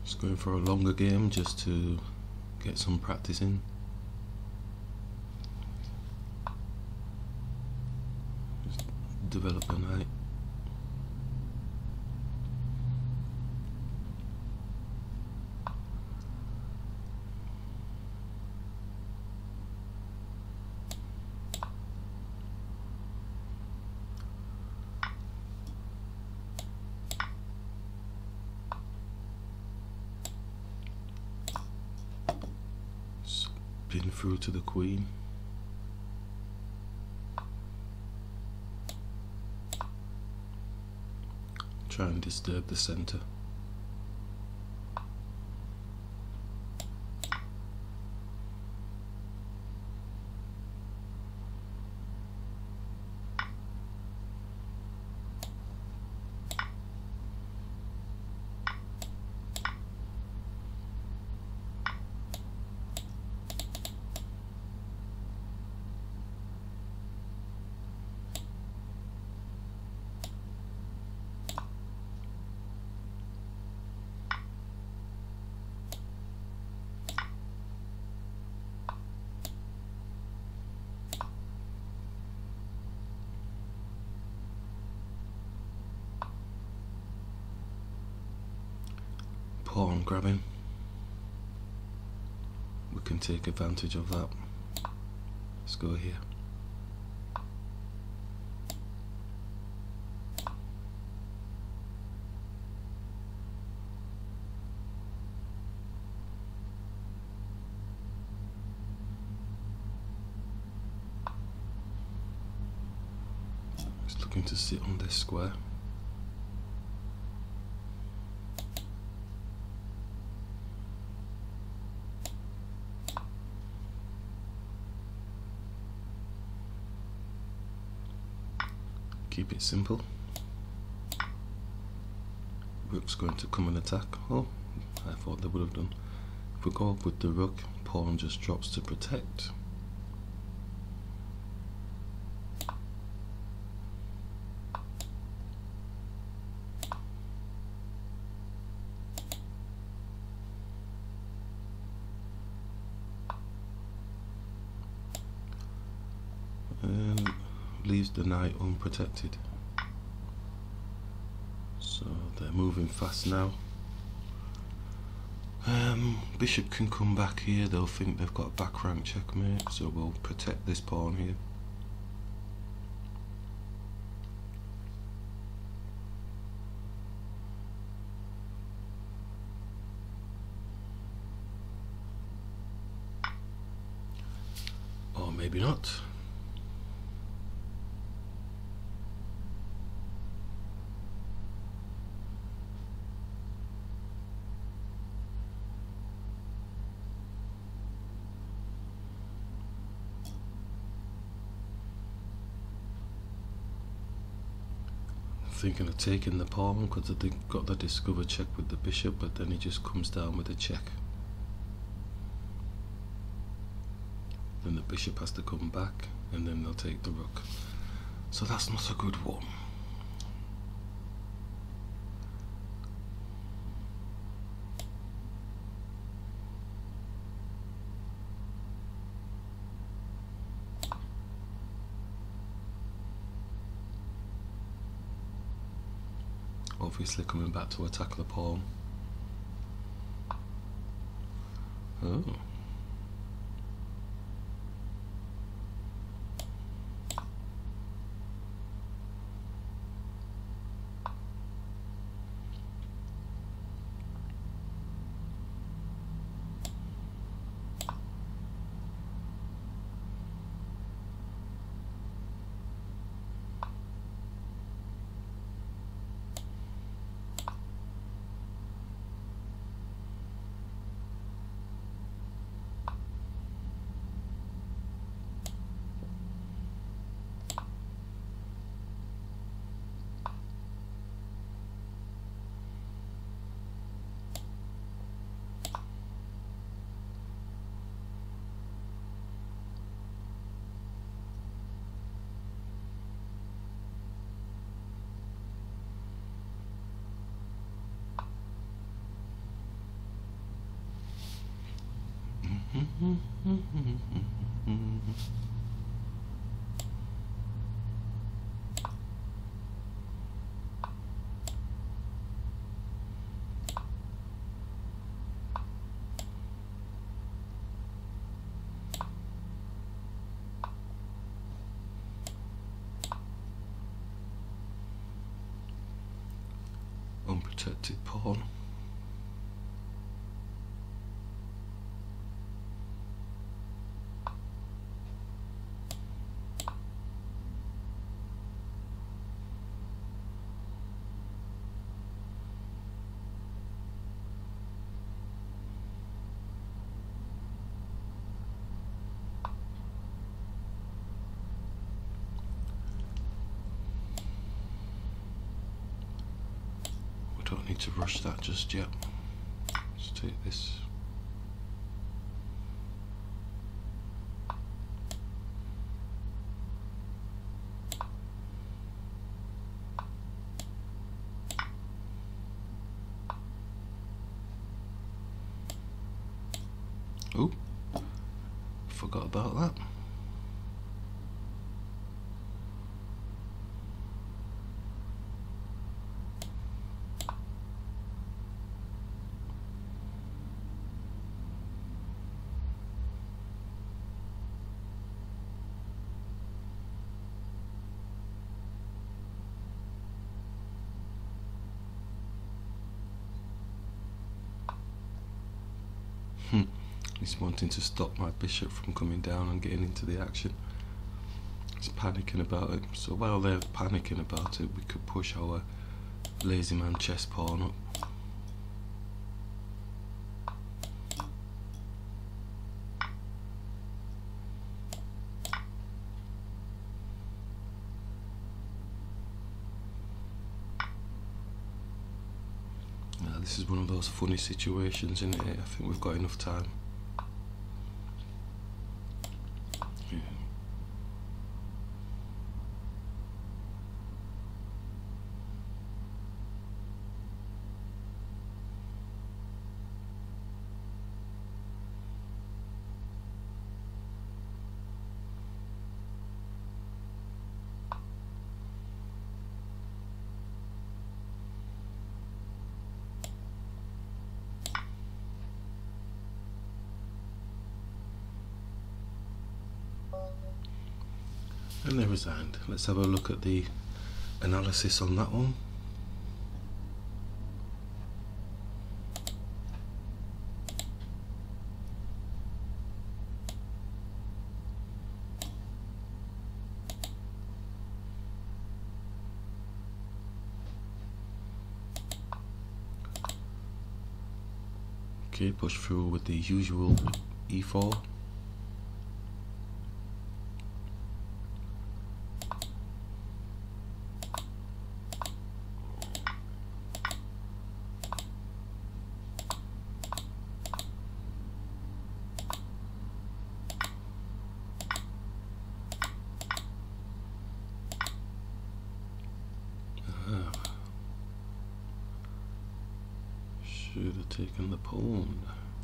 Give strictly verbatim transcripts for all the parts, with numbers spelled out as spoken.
Just going for a longer game just to get some practice in. Just develop the knight. Spin through to the queen. Try and disturb the center. Pawn grabbing. We can take advantage of that. Let's go here. It's looking to sit on this square. Keep it simple. Rook's going to come and attack. Oh, I thought they would have done. If we go up with the rook, pawn just drops to protect. And leaves the knight unprotected. So they're moving fast now. Um, bishop can come back here. They'll think they've got a back rank checkmate, so we'll protect this pawn here. Or maybe not. Thinking of taking the pawn because they got the discover check with the bishop, but then he just comes down with a check. Then the bishop has to come back, and then they'll take the rook. So that's not a good one. Obviously coming back to attack the pawn. Oh. protected pawn. Don't need to rush that just yet. Let's take this. Oh, forgot about that. Hmm. He's wanting to stop my bishop from coming down and getting into the action. He's panicking about it. So while they're panicking about it, we could push our lazy man chess pawn up. This is one of those funny situations, isn't it? I think we've got enough time. Yeah. And they resigned. Let's have a look at the analysis on that one. Okay, push through with the usual e four. Should have taken the pawn.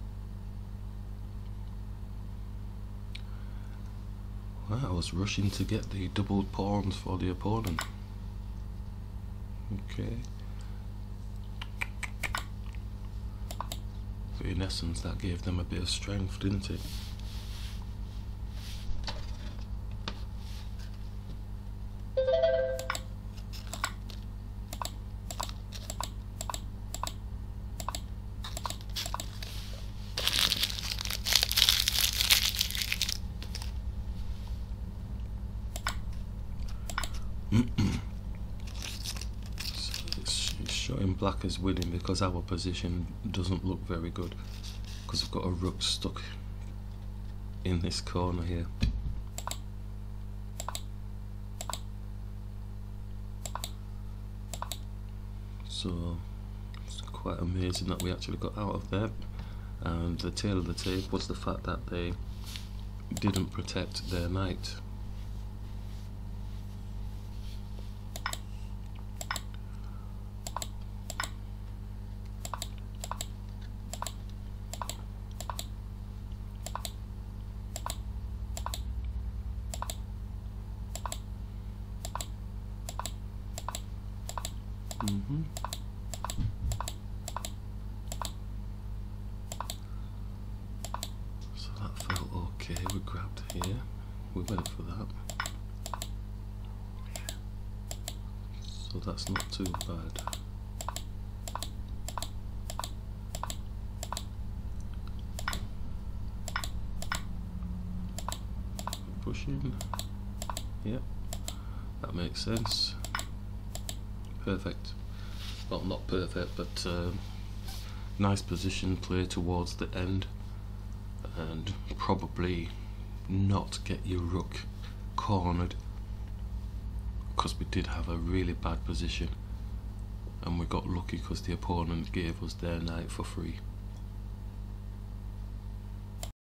Wow, I was rushing to get the doubled pawns for the opponent. Okay. But in essence, that gave them a bit of strength, didn't it? So it's, it's showing black as winning because our position doesn't look very good, because we've got a rook stuck in this corner here. So it's quite amazing that we actually got out of there. And the tail of the tape was the fact that they didn't protect their knight. Mm-hmm. So that felt okay. We grabbed here. We went for that. So that's not too bad. position. Yep, that makes sense. Perfect. Well, not perfect, but um, nice position play towards the end, and probably not get your rook cornered, because we did have a really bad position and we got lucky because the opponent gave us their knight for free.